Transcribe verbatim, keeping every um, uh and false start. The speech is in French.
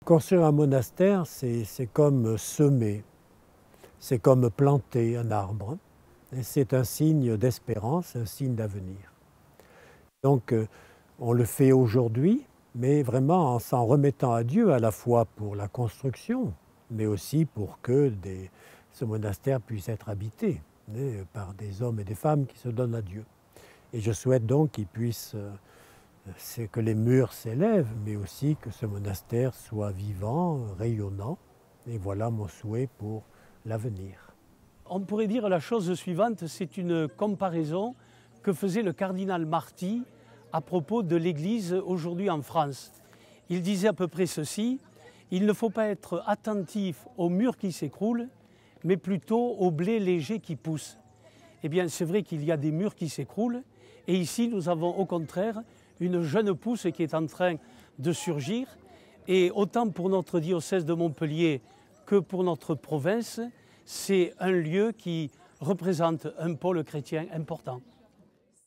Construire un monastère, c'est comme semer, c'est comme planter un arbre. C'est un signe d'espérance, un signe d'avenir. Donc, euh, on le fait aujourd'hui, mais vraiment en s'en remettant à Dieu, à la fois pour la construction, mais aussi pour que des, ce monastère puisse être habité né, par des hommes et des femmes qui se donnent à Dieu. Et je souhaite donc qu'il puisse, euh, c'est que les murs s'élèvent, mais aussi que ce monastère soit vivant, rayonnant. Et voilà mon souhait pour l'avenir. On pourrait dire la chose suivante, c'est une comparaison que faisait le cardinal Marty à propos de l'Église aujourd'hui en France. Il disait à peu près ceci: il ne faut pas être attentif aux murs qui s'écroulent, mais plutôt aux blés légers qui poussent. Eh bien, c'est vrai qu'il y a des murs qui s'écroulent, et ici nous avons au contraire une jeune pousse qui est en train de surgir, et autant pour notre diocèse de Montpellier que pour notre province, c'est un lieu qui représente un pôle chrétien important.